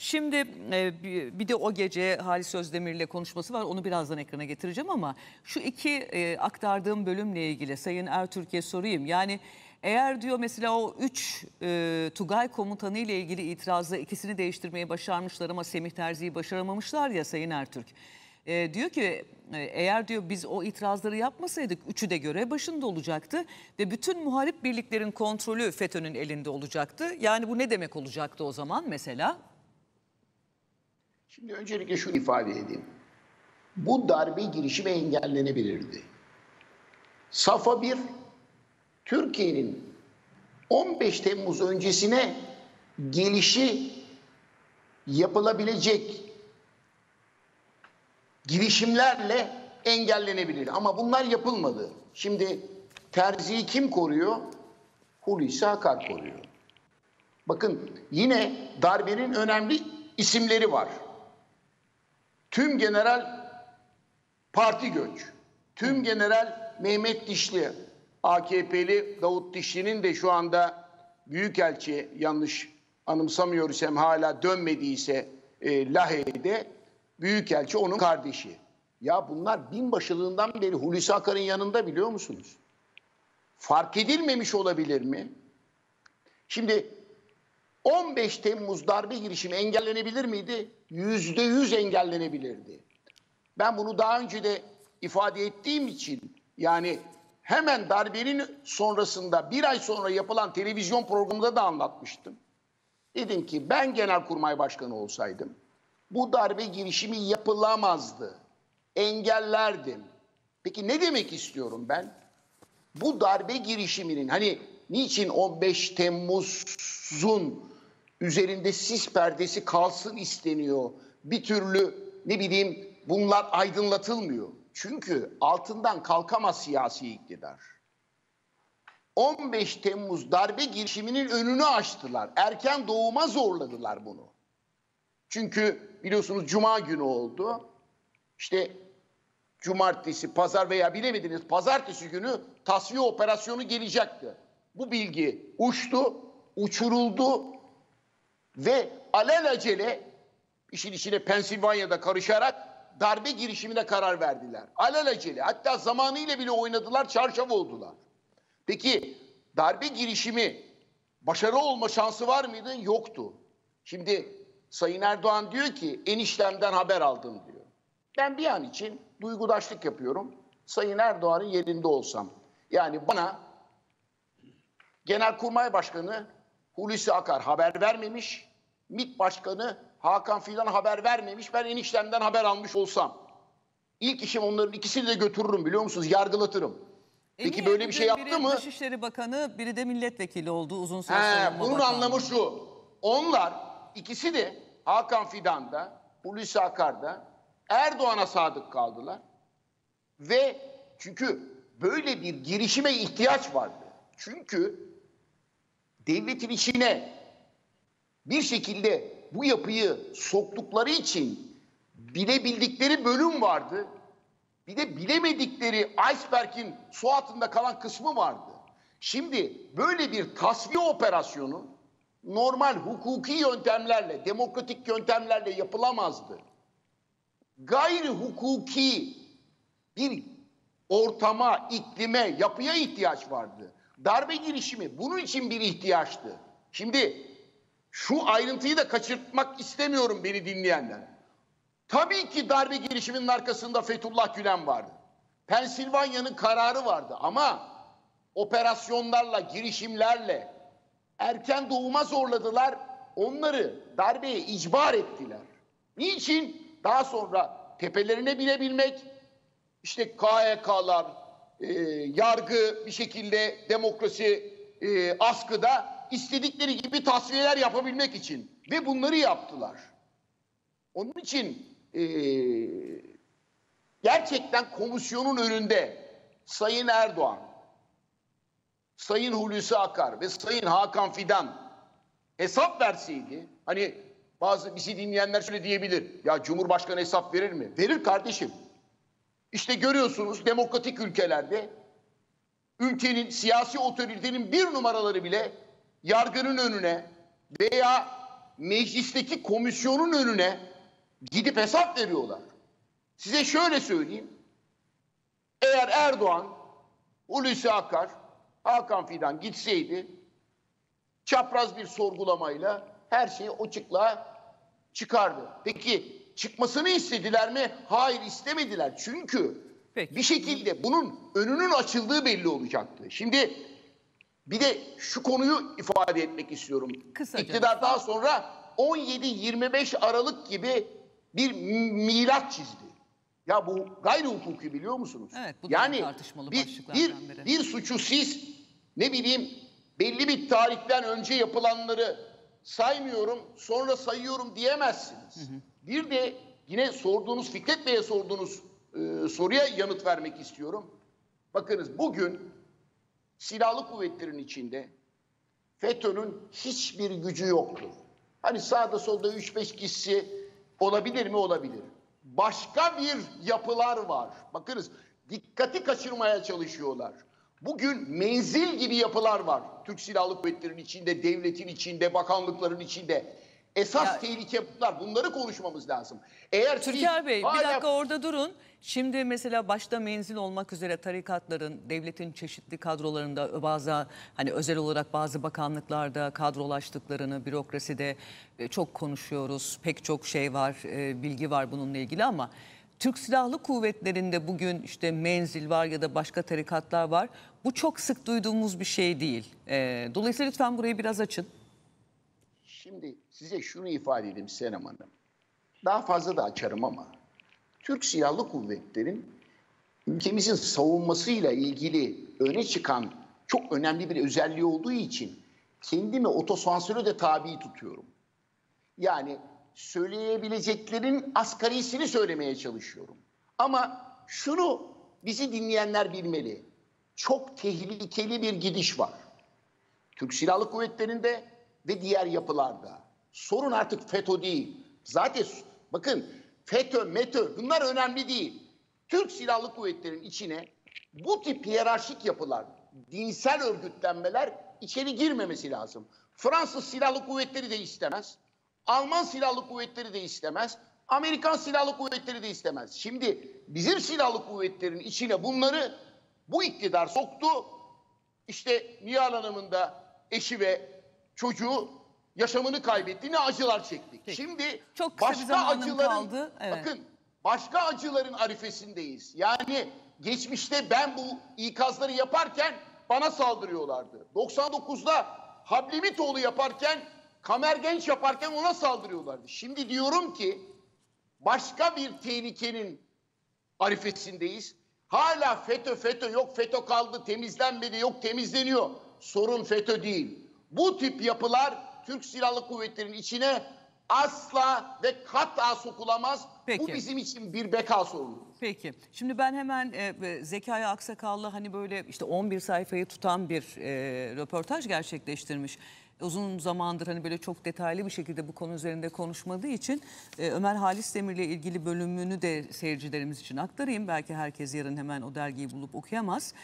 Şimdi bir de o gece Halis Özdemir'le konuşması var. Onu birazdan ekrana getireceğim ama şu iki aktardığım bölümle ilgili Sayın Ertürk'e sorayım. Yani eğer diyor mesela o 3 Tugay komutanı ile ilgili itirazla ikisini değiştirmeyi başarmışlar ama Semih Terzi'yi başaramamışlar ya Sayın Ertürk. Diyor ki eğer diyor biz o itirazları yapmasaydık üçü de görev başında olacaktı ve bütün muharip birliklerin kontrolü FETÖ'nün elinde olacaktı. Yani bu ne demek olacaktı o zaman mesela? Şimdi öncelikle şunu ifade edeyim. Bu darbe girişimi engellenebilirdi. Safa bir, Türkiye'nin 15 Temmuz öncesine gelişi yapılabilecek girişimlerle engellenebilir. Ama bunlar yapılmadı. Şimdi Terzi'yi kim koruyor? Hulusi Akar koruyor. Bakın yine darbenin önemli isimleri var. Tüm General Parti Göç, Tüm General Mehmet Dişli, AKP'li Davut Dişli'nin de şu anda Büyükelçi, yanlış anımsamıyorsam hala dönmediyse Lahey'de Büyükelçi onun kardeşi. Ya bunlar binbaşılığından beri Hulusi Akar'ın yanında, biliyor musunuz? Fark edilmemiş olabilir mi? Şimdi 15 Temmuz darbe girişimi engellenebilir miydi? %100 engellenebilirdi. Ben bunu daha önce de ifade ettiğim için, yani hemen darbenin sonrasında bir ay sonra yapılan televizyon programında da anlatmıştım. Dedim ki ben Genelkurmay Başkanı olsaydım bu darbe girişimi yapılamazdı. Engellerdim. Peki ne demek istiyorum ben? Bu darbe girişiminin niçin 15 Temmuz'un üzerinde sis perdesi kalsın isteniyor? Bir türlü bunlar aydınlatılmıyor. Çünkü altından kalkamaz siyasi iktidar. 15 Temmuz darbe girişiminin önünü açtılar. Erken doğuma zorladılar bunu. Çünkü biliyorsunuz Cuma günü oldu. İşte cumartesi, pazar veya bilemediniz pazartesi günü tasfiye operasyonu gelecekti. Bu bilgi uçtu, uçuruldu ve alelacele işin içine Pensilvanya'da karışarak darbe girişimine karar verdiler. Alelacele, hatta zamanıyla bile oynadılar, çarşaf oldular. Peki darbe girişimi başarılı olma şansı var mıydı? Yoktu. Şimdi Sayın Erdoğan diyor ki eniştemden haber aldım diyor. Ben bir an için duygudaşlık yapıyorum. Sayın Erdoğan'ın yerinde olsam. Yani bana Genelkurmay Başkanı Hulusi Akar haber vermemiş, MİT Başkanı Hakan Fidan haber vermemiş, ben eniştemden haber almış olsam. İlk işim onların ikisini de götürürüm, biliyor musunuz? Yargılatırım. Peki böyle bir şey yaptı mı? Biri Dışişleri Bakanı, biri de milletvekili oldu uzun süre sonra. Bunun anlamı şu. Onlar ikisi de Hakan Fidan'da, Hulusi Akar'da Erdoğan'a sadık kaldılar. Ve çünkü böyle bir girişime ihtiyaç vardı. Çünkü devletin içine bir şekilde bu yapıyı soktukları için bilebildikleri bölüm vardı. Bir de bilemedikleri iceberg'in su altında kalan kısmı vardı. Şimdi böyle bir tasfiye operasyonu normal hukuki yöntemlerle, demokratik yöntemlerle yapılamazdı. Gayri hukuki bir ortama, iklime, yapıya ihtiyaç vardı. Darbe girişimi bunun için bir ihtiyaçtı. Şimdi şu ayrıntıyı da kaçırtmak istemiyorum beni dinleyenler. Tabii ki darbe girişiminin arkasında Fethullah Gülen vardı. Pensilvanya'nın kararı vardı ama operasyonlarla, girişimlerle erken doğuma zorladılar. Onları darbeye icbar ettiler. Niçin? Daha sonra tepelerine binebilmek, işte KHK'lar, yargı bir şekilde demokrasi askıda istedikleri gibi tasfiyeler yapabilmek için. Ve bunları yaptılar. Onun için gerçekten komisyonun önünde Sayın Erdoğan, Sayın Hulusi Akar ve Sayın Hakan Fidan hesap verseydi, bazı bizi dinleyenler şöyle diyebilir, ya Cumhurbaşkanı hesap verir mi? Verir kardeşim. İşte görüyorsunuz demokratik ülkelerde ülkenin siyasi otoritenin bir numaraları bile yargının önüne veya meclisteki komisyonun önüne gidip hesap veriyorlar. Size şöyle söyleyeyim. Eğer Erdoğan, Hulusi Akar, Hakan Fidan gitseydi çapraz bir sorgulamayla her şeyi açıklığa çıkardı. Peki çıkmasını istediler mi? Hayır, istemediler. Çünkü Peki. bir şekilde bunun önünün açıldığı belli olacaktı. Şimdi bir de şu konuyu ifade etmek istiyorum. Kısaca. İktidar daha sonra 17-25 Aralık gibi bir milat çizdi. Ya bu gayri hukuki, biliyor musunuz? Evet, bu da yani tartışmalı başlıklardan biri. bir suçu siz ne bileyim belli bir tarihten önce yapılanları saymıyorum sonra sayıyorum diyemezsiniz. Bir de yine sorduğunuz, Fikret Bey'e sorduğunuz soruya yanıt vermek istiyorum. Bakınız, bugün silahlı kuvvetlerin içinde FETÖ'nün hiçbir gücü yoktur. Hani sağda solda 3-5 kişi olabilir mi? Olabilir. Başka bir yapılar var. Bakınız, dikkati kaçırmaya çalışıyorlar. Bugün menzil gibi yapılar var. Türk Silahlı Kuvvetleri'nin içinde, devletin içinde, bakanlıkların içinde. Esas tehlike bunlar. Bunları konuşmamız lazım. Eğer Türker Bey, bir dakika orada durun. Şimdi mesela başta menzil olmak üzere tarikatların, devletin çeşitli kadrolarında, bazı hani özel olarak bazı bakanlıklarda kadrolaştıklarını, bürokraside çok konuşuyoruz. Pek çok şey var, bilgi var bununla ilgili ama Türk Silahlı Kuvvetleri'nde bugün işte menzil var ya da başka tarikatlar var. Bu çok sık duyduğumuz bir şey değil. Dolayısıyla lütfen burayı biraz açın. Şimdi size şunu ifade edeyim Senem Hanım. Daha fazla da açarım ama Türk Silahlı Kuvvetleri'nin ülkemizin savunmasıyla ilgili öne çıkan çok önemli bir özelliği olduğu için kendimi otosansüre de tabi tutuyorum. Yani söyleyebileceklerin asgarisini söylemeye çalışıyorum. Ama şunu bizi dinleyenler bilmeli. Çok tehlikeli bir gidiş var. Türk Silahlı Kuvvetleri'nde ve diğer yapılarda. Sorun artık FETÖ değil. Zaten bakın, FETÖ, METÖ bunlar önemli değil. Türk Silahlı Kuvvetleri'nin içine bu tip hiyerarşik yapılar, dinsel örgütlenmeler içeri girmemesi lazım. Fransız Silahlı Kuvvetleri de istemez. Alman Silahlı Kuvvetleri de istemez. Amerikan Silahlı Kuvvetleri de istemez. Şimdi bizim Silahlı Kuvvetleri'nin içine bunları bu iktidar soktu. İşte Nihal Hanım'ın da eşi ve çocuğu yaşamını kaybetti. Ne acılar çektik. Peki. Şimdi Çok kısa bir başka zamanım acıların, kaldı. Evet. bakın başka acıların arifesindeyiz. Yani geçmişte ben bu ikazları yaparken bana saldırıyorlardı. 99'da Hablimitoğlu yaparken, Kamer Genç yaparken ona saldırıyorlardı. Şimdi diyorum ki başka bir tehlikenin arifesindeyiz. Hala FETÖ, FETÖ, yok FETÖ kaldı, temizlenmedi, yok temizleniyor. Sorun FETÖ değil. Bu tip yapılar Türk Silahlı Kuvvetleri'nin içine asla ve kata sokulamaz. Peki. Bu bizim için bir beka sorunu. Peki. Şimdi ben hemen Zekai Aksakallı hani böyle işte 11 sayfayı tutan bir röportaj gerçekleştirmiş. Uzun zamandır hani böyle çok detaylı bir şekilde bu konu üzerinde konuşmadığı için Ömer Halis Demir'le ilgili bölümünü de seyircilerimiz için aktarayım. Belki herkes yarın hemen o dergiyi bulup okuyamaz.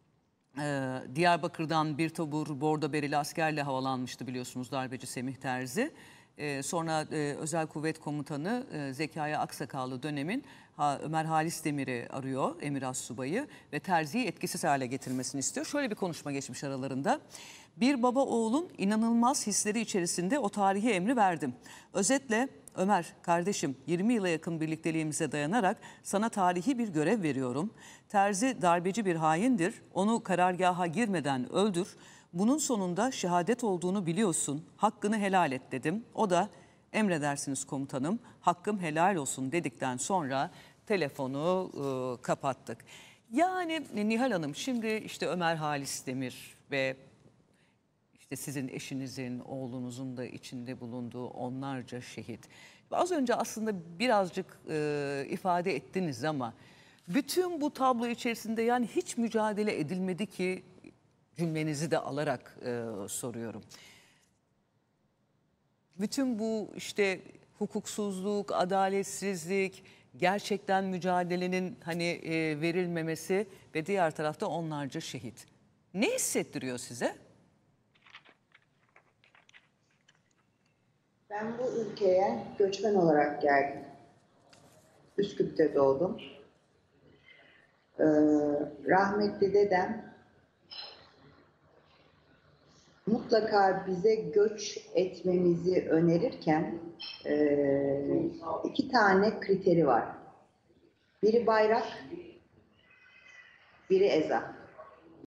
Diyarbakır'dan bir tabur bordo bereli askerle havalanmıştı biliyorsunuz darbeci Semih Terzi. Sonra Özel Kuvvet Komutanı Zekai Aksakallı dönemin Ömer Halis Demir'i arıyor, Emir Assubay'ı ve Terzi'yi etkisiz hale getirmesini istiyor. Şöyle bir konuşma geçmiş aralarında. Bir baba oğlun inanılmaz hisleri içerisinde o tarihi emri verdim. Özetle Ömer kardeşim 20 yıla yakın birlikteliğimize dayanarak sana tarihi bir görev veriyorum. Terzi darbeci bir haindir. Onu karargaha girmeden öldür. Bunun sonunda şehadet olduğunu biliyorsun. Hakkını helal et dedim. O da emredersiniz komutanım. Hakkım helal olsun dedikten sonra telefonu kapattık. Yani Nihal Hanım şimdi işte Ömer Halis Demir ve işte sizin eşinizin, oğlunuzun da içinde bulunduğu onlarca şehit. Az önce aslında birazcık ifade ettiniz ama bütün bu tablo içerisinde yani hiç mücadele edilmedi ki cümlenizi de alarak soruyorum. Bütün bu işte hukuksuzluk, adaletsizlik, gerçekten mücadelenin hani verilmemesi ve diğer tarafta onlarca şehit. Ne hissettiriyor size? Ben bu ülkeye göçmen olarak geldim. Üsküp'te doğdum. Ee, Rahmetli dedem mutlaka bize göç etmemizi önerirken iki tane kriteri var. Biri bayrak, biri ezan.